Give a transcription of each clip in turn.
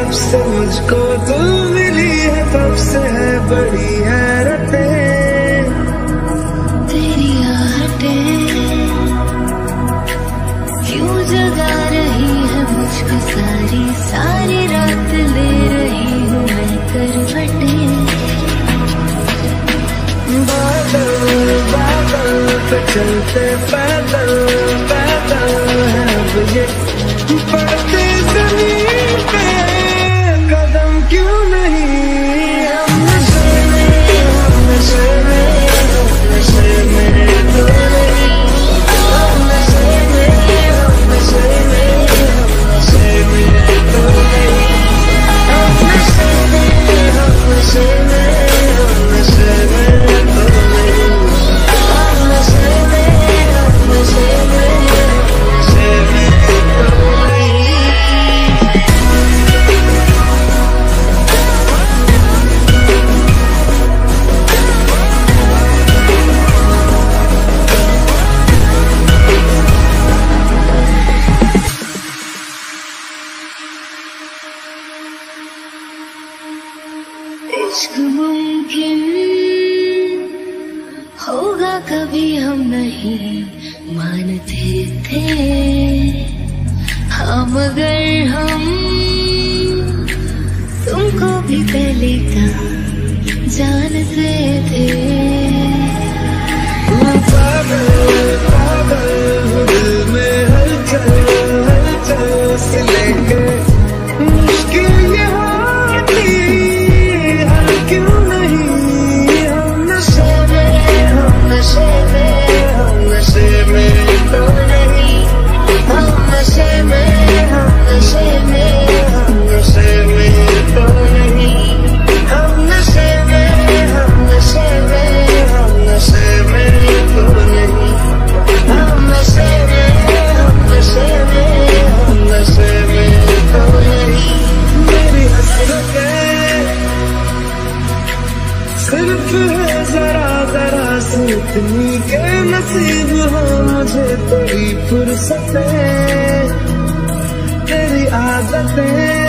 जब से मुझको तू मिली है तब से है बड़ी हैरतें तेरी आहटें क्यों जगा रही है मुझको सारी सारी रात ले रही हूँ मैं करवटें। बादल बादल पे चलते पैदल पैदल है अब ये पड़ते जमीन पे कदम क्यों नहीं। हम नशे में हम नशे में हम नशे में तो नहीं। हम नशे में हम नशे में हम नशे में तो नहीं। हम नशे में हम नशे में हम नशे में तो नहीं। हम नशे में हम नशे में हम नशे में तो नहीं। इश्क मुमकिन होगा कभी हम नहीं मानते थे। हाँ मगर हम तुमको भी पहले का जानते थे। पागल पागल दिल में हलचल हलचल से लेके मुश्किल ये होती हर क्यों नहीं। हम नशे में हम नशे में हम नशे में तो नहीं। हम नशे में हम नशे में हम नशे में तो नहीं। हम नशे में हम नशे में हम नशे में तो नहीं। हम नशे में हम नशे में हम नशे में तो नहीं। मेरी हसरतें सिर्फ है जरा जरा सी इतनी के नसीब हो मुझे तेरी फुर्सतें तेरी आदतें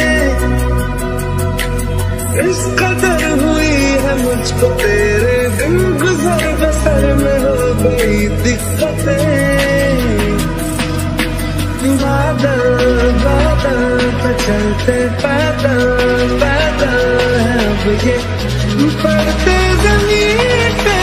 इस कदर हुई है मुझको तेरे दिन गुजर बसर में हो गई दिक्कतें। बादल बादल पे चलते पैदल पैदल है अब ये पड़ते जमीन पे